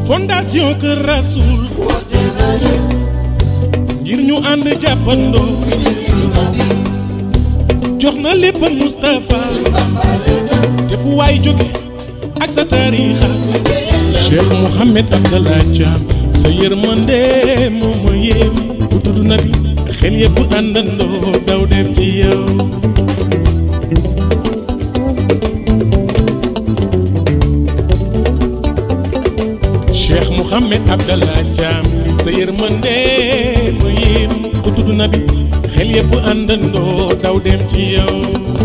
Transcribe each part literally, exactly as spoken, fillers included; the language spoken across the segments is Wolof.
fondation Kër Rasoul ngir ñu ànd jàppandoo jox na lépp Moustapha te fu waay jóge ak sa tariixa Cheikh Mouhamed Abdallah Thiam sa yërmande moom ma yéem bu tudd na bi xel yépp àndandoo daw dem ci yow Cheikh Mouhamed Abdallah Thiam sa yërmande ma yéem bu tudd na bi xel yépp àndandoo daw dem ci yow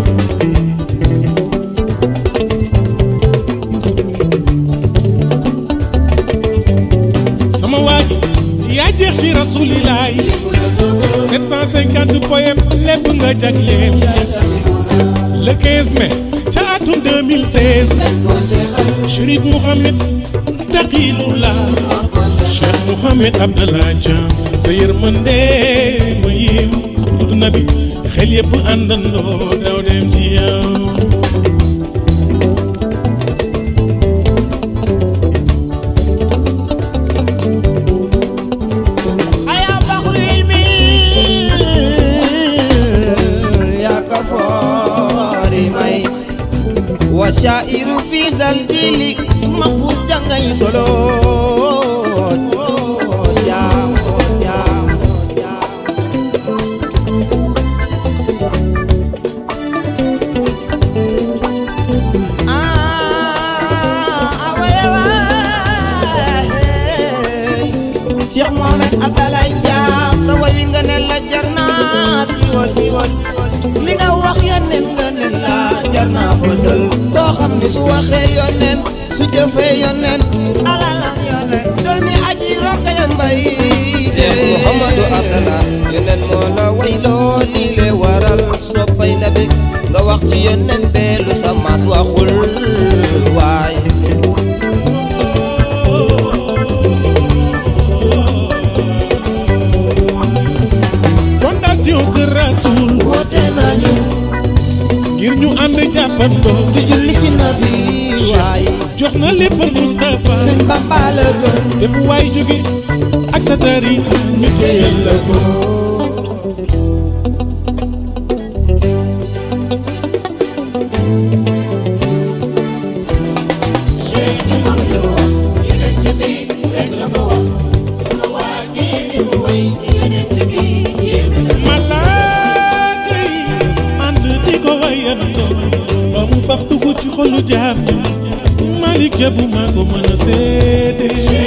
sama waaj yaa jeex ci rasulilaay sept cent cinquante poèmes lépp nga jagleel le quinze mai ca atum deux mille seize Chérif Mouhamed Taqilullah Cheikh Mouhamed Abdallah Thiam sa yërmande ma yéem tudd na bi xel yépp àndandoo daw dem ci yow وشائر في زلزلي مفوز جنگي سولو جام جام جام ah awewa Cheikh Mouhamed Abdallah Thiam sa way nga ne la jarna siwol siwol li nga wax yonen nga ne la jarna fësal koo xam ni su waxee yonen su jëfee yonen alalam yonen doomi aji rokkaya mbay Cheikh Mouhamadou Abdallah yonen moo la wayloo lii le waral soppay nabi nga wax ci yonen beelu sa maas waxul waay fondation Kër Rasoul woote nañu ngir ñu ànd jàppandoo di julli ci nabi waay jox na lépp Moustapha sëñ Bamba la gën te fu waay jóge ak sa tariixa ñu téyel la ko malaaka yi ànd di ko wayandoo ba mu faf dugg ci xolu jaam Malick bu ma ko mën a seete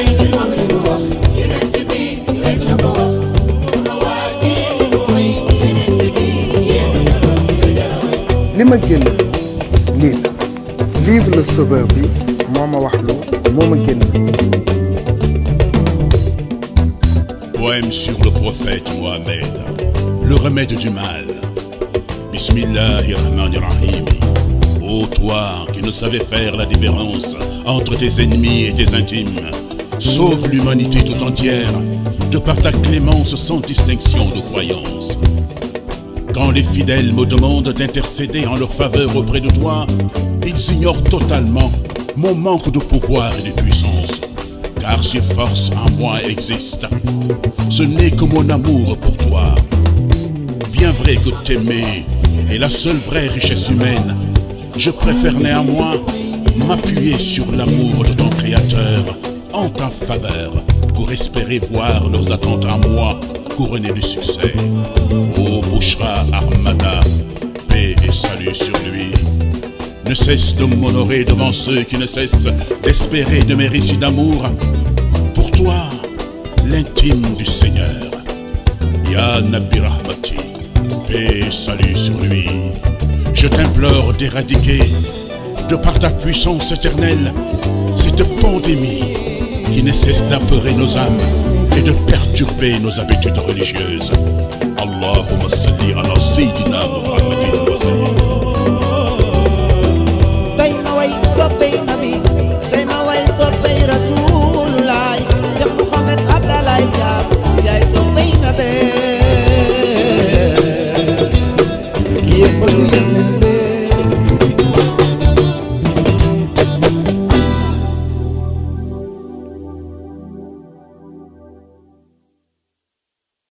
li ma génn lii la livre Le Sauveur bi moo ma wax lu moo ma génn. Poème sur le prophète Mohammed, le remède du mal. Bismillahirrahmanirrahim. Ô toi qui ne savais faire la différence entre tes ennemis et tes intimes, sauve l'humanité tout entière de par ta clémence sans distinction de croyance. Quand les fidèles me demandent d'intercéder en leur faveur auprès de toi, ils ignorent totalement mon manque de pouvoir et de puissance. Car si force en moi existe, ce n'est que mon amour pour toi. Bien vrai que t'aimer est la seule vraie richesse humaine, je préfère néanmoins m'appuyer sur l'amour de ton Créateur en ta faveur pour espérer voir leurs attentes en moi couronnées de succès. Ô Bouchra Ahmada, paix et salut sur lui. Ne cesse de m'honorer devant ceux qui ne cessent d'espérer de mes récits d'amour. Pour toi, l'intime du Seigneur. Ya Nabi Rahmati, paix et salut sur lui. Je t'implore d'éradiquer, de par ta puissance éternelle, cette pandémie qui ne cesse d'apeurer nos âmes et de perturber nos habitudes religieuses. Allahumma salli ala Sayyidina Muhammadin wa sallim.